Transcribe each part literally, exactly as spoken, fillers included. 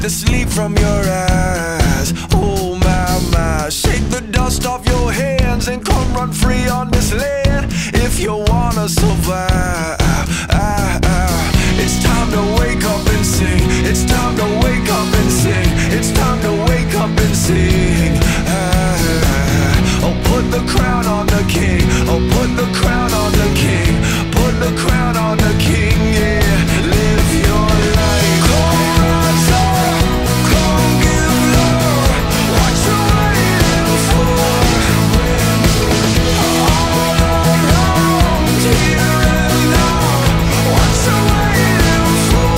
the sleep from your eyes. Oh my, my, shake the dust off your hands and come run free on this land. If you wanna survive, ah, ah, it's time to wake up and sing. It's time to wake up and sing. It's time to wake up and sing. Ah, oh, put the crown on the king. Oh, put the crown on the king. Put the crown on the king, yeah. Live your life. Come rise up, come give love. What you waiting for? All around, here and now. What you waiting for?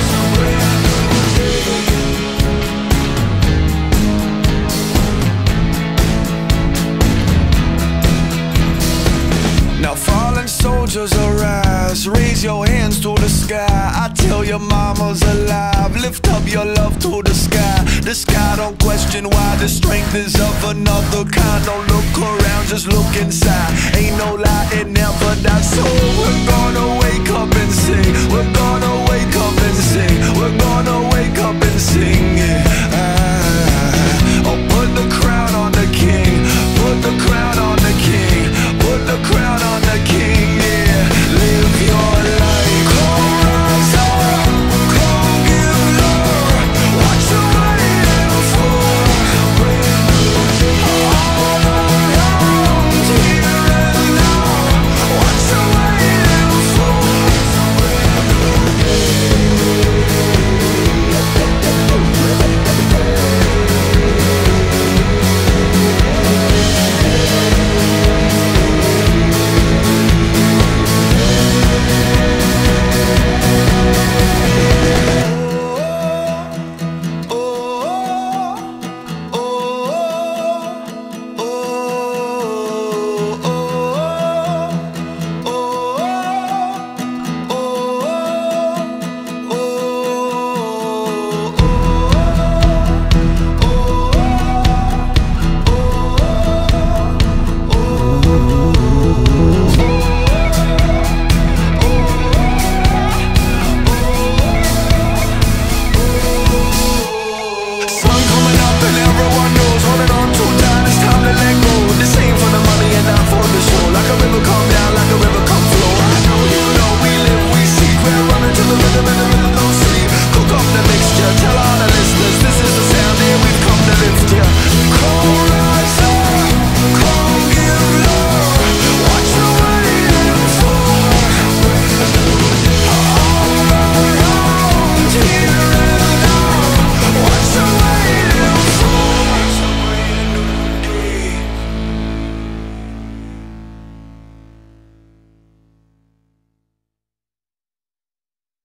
Now fallen soldiers arise, raise your hands to the sky. I tell your mama's alive, lift up your love to the sky. The sky don't question why, the strength is of another kind. Don't look around, just look inside. Ain't no lie, it never dies. So we're gonna wake up and sing. We're gonna wake up and sing. We're gonna wake up and sing, yeah. Ah, oh, put the crown on the king. Put the crown on the king. Put the crown on the king, yeah. Live your life. Come rise up, come give love. What you waiting for? All around, here and now. What you waiting for? Tell all the listeners, this is the